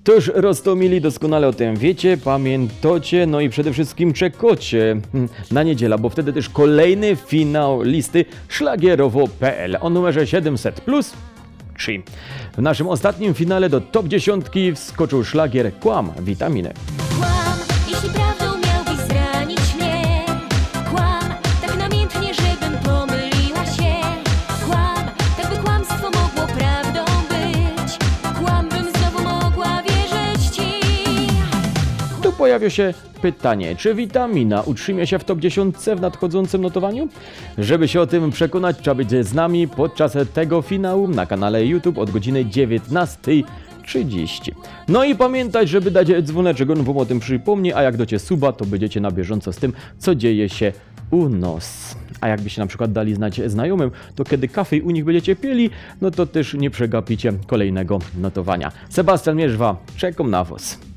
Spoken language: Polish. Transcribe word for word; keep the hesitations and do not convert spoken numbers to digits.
Toż Rostomili doskonale o tym wiecie, pamiętacie, no i przede wszystkim czekacie na niedzielę, bo wtedy też kolejny finał listy szlagierowo kropka pe el o numerze siedemset plus trzy. W naszym ostatnim finale do top dziesiątki wskoczył szlagier Kłam Witaminy. Kłam, jeśli prawdą miałbyś zranić mnie. Kłam, tak namiętnie, żebym pomyliła się. Kłam, tak by kłamstwo mogło prawdą być. Kłam, bym znowu mogła wierzyć ci. Tu pojawia się pytanie, czy witamina utrzymie się w top dziesiątce w nadchodzącym notowaniu? Żeby się o tym przekonać, trzeba być z nami podczas tego finału na kanale YouTube od godziny dziewiętnastej trzydzieści. No i pamiętać, żeby dać dzwoneczek, on wam o tym przypomni, a jak dacie suba, to będziecie na bieżąco z tym, co dzieje się u nas. A jakbyście na przykład dali znać znajomym, to kiedy kafej u nich będziecie pili, no to też nie przegapicie kolejnego notowania. Sebastian Mierzwa, czekam na was.